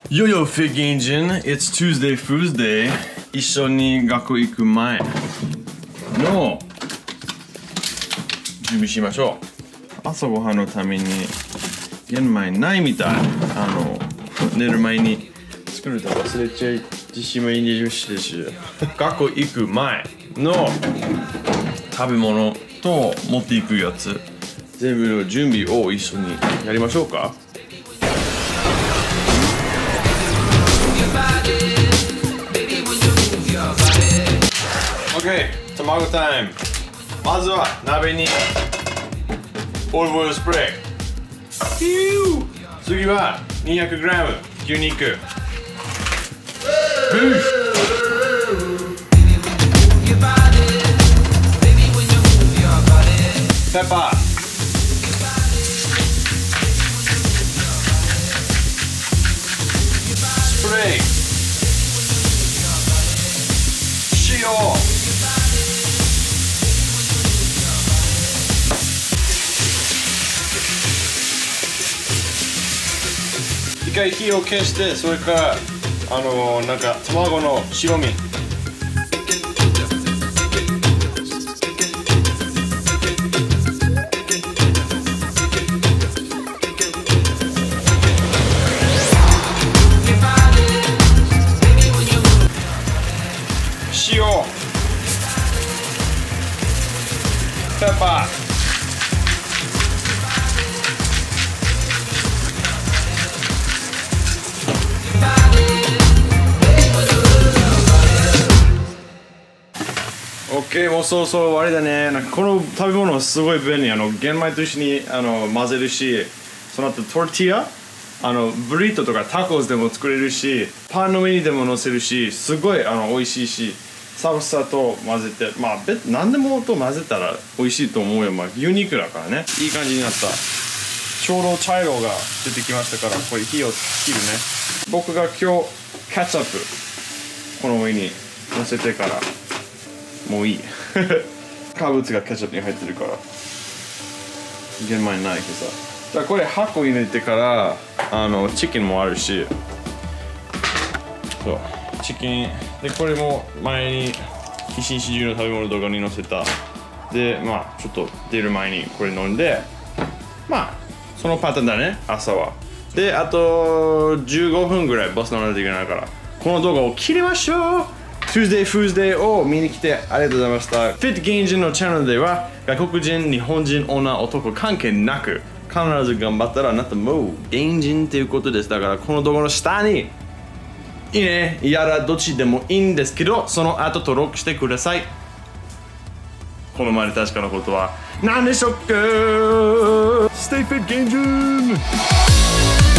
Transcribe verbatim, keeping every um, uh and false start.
Yo yo Fit Gaijin, it's Tuesday Foosday. 一緒に学校行く前の準備しましょう。朝ごはんのために玄米ないみたい。あの寝る前に作ると忘れちゃい自信もいいでし学校行く前の食べ物と持っていくやつ全部の準備を一緒にやりましょうか。OK、卵タイム。まずは鍋にオリーブオイルスプレー。次は にひゃくグラム 牛肉。ペッパー。スプレー。塩。一回火を消して、それからあのなんか卵の白身。塩、ペッパー。オッケー、もうそろそろ終わりだね。なんかこの食べ物すごい便利。あの玄米と一緒にあの混ぜるし、その後トルティーヤ、あのブリトーとかタコスでも作れるし、パンの上にでも乗せるし、すごいあの美味しいし、サルサと混ぜて、まあ何でもと混ぜたら美味しいと思うよ。まあ牛肉だからね。いい感じになった。ちょうど茶色が出てきましたから、これ火を切るね。僕が今日ケチャップこの上に乗せてから。もういい化物がケチャップに入ってるから玄米ないけどさ。だからこれはこ入れてからあのチキンもあるし、そうチキンで、これも前に一日中の食べ物動画に載せた。でまあちょっと出る前にこれ飲んで、まあそのパターンだね朝は。であとじゅうごふんぐらいバス乗らないといけないから、この動画を切りましょう。Tuesday Foosday を見に来てありがとうございました。Fit Gaijin のチャンネルでは外国人、日本人、女、男関係なく必ず頑張ったらあなたも現人っていうことです。だからこの動画の下にいいね、やらどっちでもいいんですけど、その後登録してください。この前に確かなことは何でしょうか。 Stay Fit Gaijin!